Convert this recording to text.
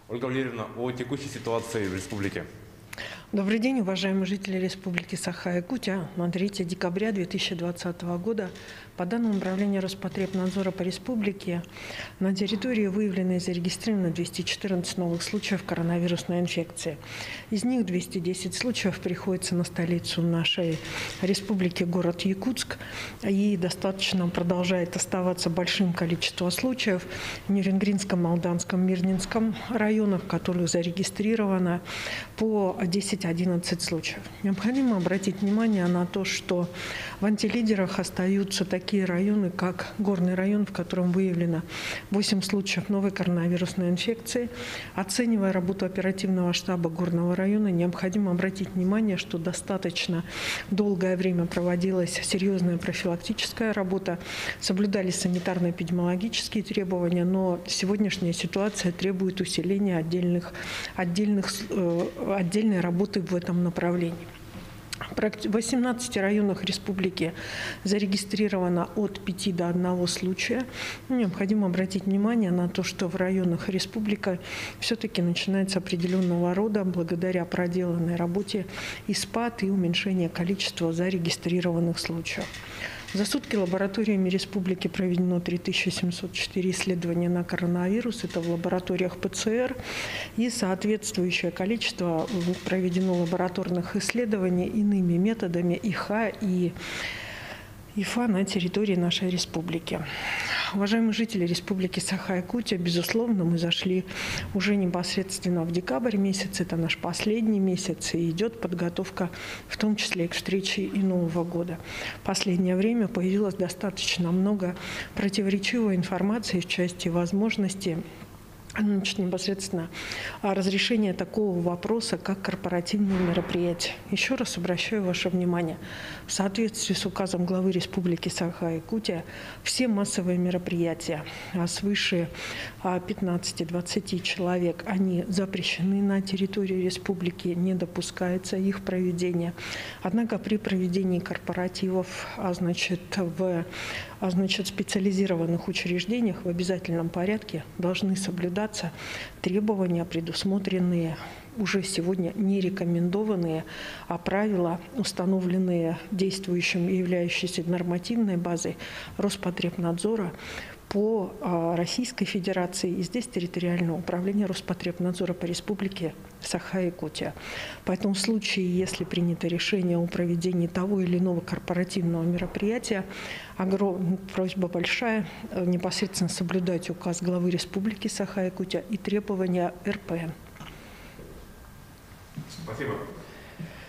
Ольга Валерьевна, о текущей ситуации в республике. Добрый день, уважаемые жители Республики Саха-Якутия. На 3 декабря 2020 года по данным Управления Роспотребнадзора по республике на территории выявлено и зарегистрировано 214 новых случаев коронавирусной инфекции. Из них 210 случаев приходится на столицу нашей республики, город Якутск. И достаточно продолжает оставаться большим количество случаев в Нерюнгринском, Молданском, Мирнинском районах, в которых зарегистрировано по 10-11 случаев. Необходимо обратить внимание на то, что в антилидерах остаются такие районы, как Горный район, в котором выявлено 8 случаев новой коронавирусной инфекции. Оценивая работу оперативного штаба Горного района, необходимо обратить внимание, что достаточно долгое время проводилась серьезная профилактическая работа, соблюдались санитарно-эпидемиологические требования, но сегодняшняя ситуация требует усиления отдельной работы в этом направлении. В 18 районах республики зарегистрировано от 5 до 1 случая. Необходимо обратить внимание на то, что в районах республики все-таки начинается определенного рода, благодаря проделанной работе, и спад, и уменьшение количества зарегистрированных случаев. За сутки лабораториями республики проведено 3704 исследования на коронавирус. Это в лабораториях ПЦР. И соответствующее количество проведено лабораторных исследований иными методами ИХА и ИФА на территории нашей республики. Уважаемые жители Республики Саха-Якутия, безусловно, мы зашли уже непосредственно в декабрь месяц, это наш последний месяц, и идет подготовка, в том числе и к встрече и Нового года. В последнее время появилось достаточно много противоречивой информации в части возможности непосредственно разрешение такого вопроса, как корпоративные мероприятия. Еще раз обращаю ваше внимание, в соответствии с указом главы Республики Саха-Якутия, все массовые мероприятия свыше 15-20 человек, они запрещены на территории республики, не допускается их проведение. Однако при проведении корпоративов, в специализированных учреждениях в обязательном порядке должны соблюдаться требования, предусмотренные уже сегодня не рекомендованные, а правила, установленные действующим и являющиеся нормативной базой Роспотребнадзора по Российской Федерации и здесь территориального управления Роспотребнадзора по Республике Саха-Якутия. Поэтому в случае, если принято решение о проведении того или иного корпоративного мероприятия, просьба большая непосредственно соблюдать указ главы Республики Саха-Якутия и требования РПН. Спасибо.